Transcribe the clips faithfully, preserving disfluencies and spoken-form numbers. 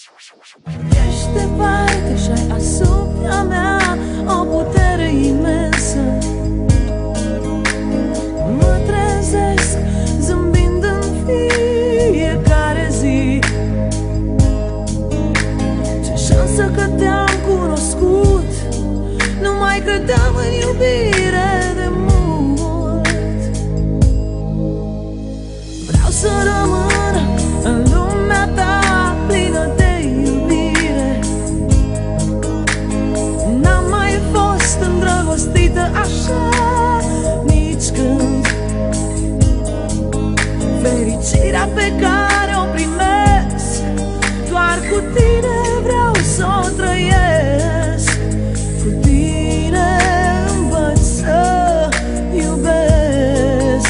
Ești departe și-ai asupra mea o putere imensă. Mă trezesc zâmbind în fiecare zi. Ce șansă că te-am cunoscut, nu mai credeam în iubire de mult. Vreau să rămân în lumea ta plină de iubire. N-am mai fost îndrăgostită așa nici când. Fericirea pe care o primesc, doar cu tine vreau să o trăiesc. Cu tine învăț să iubesc.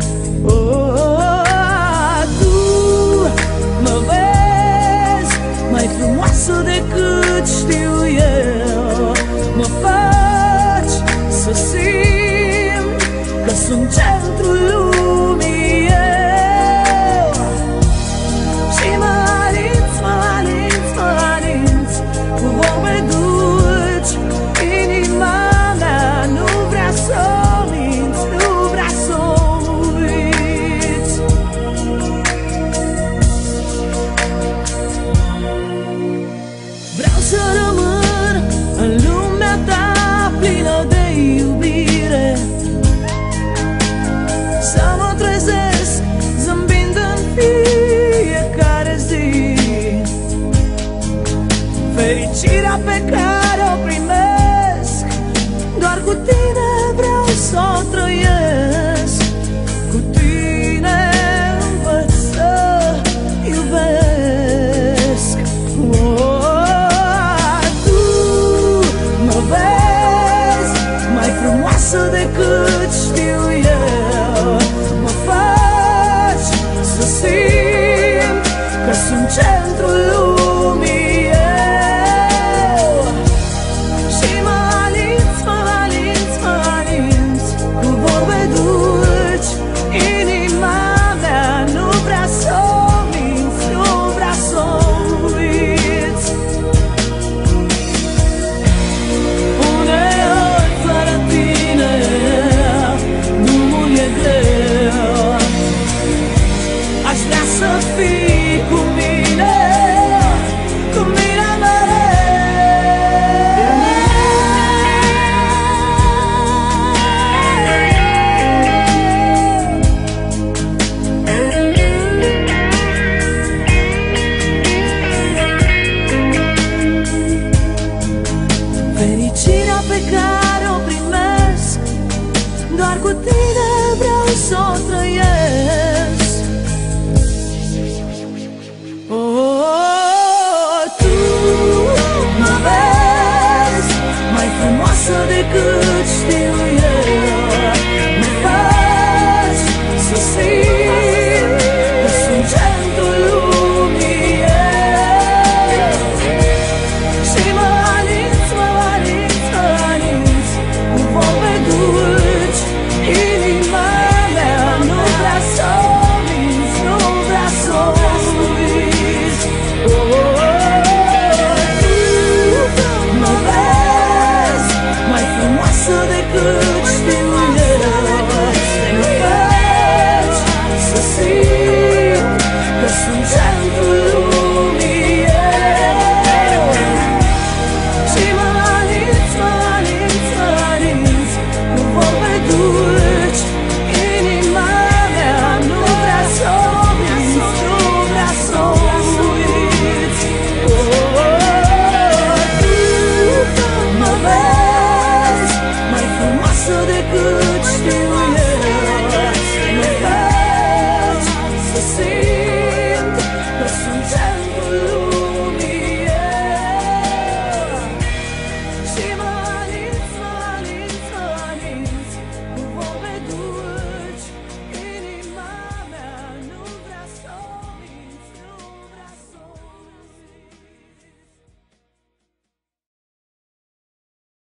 Oh, tu mă vezi mai frumoasă decât știu eu. Mă faci să simt că sunt centrul lumii eu. Și mă alinți, mă alinți, mă alinți cu vorbe dulci. Inima mea nu vrea să o minți, nu vrea să o uiți. Vreau să rămân în lumea ta plină de iubire. Să mă trezesc zâmbind în fiecare zi. Fericirea pe care o primesc, doar cu tine vreau să o trăiesc. Cu tine învăț să iubesc. Oh, tu mă vezi mai frumoasă decât știu eu. Mă faci să simt că sunt centrul lumii eu. Și mă alinți, mă alinți, mă alinți cu vorbe dulci. Inima mea nu vrea să o minți, nu vrea să o uiți. Uneori fără tine drumul e greu. Aș vrea să fii cu mine, cu mine fericirea pe care o primesc, doar cu tine vreau să o trăiesc. Oh, tu mă vezi mai frumoasă decât știu eu. Mă faci să simt că sunt centrul lumii eu. Și mă alinți, mă alinți, mă alinți cu vorbe dulci. Inima mea nu vrea să o minți, nu vrea să o uiți. Oh, tu mă vezi mai frumoasă decât știu eu. Mă faci să simt că sunt centrul lumii eu. Și mă alinți, mă alinți, mă alinți cu vorbe dulci.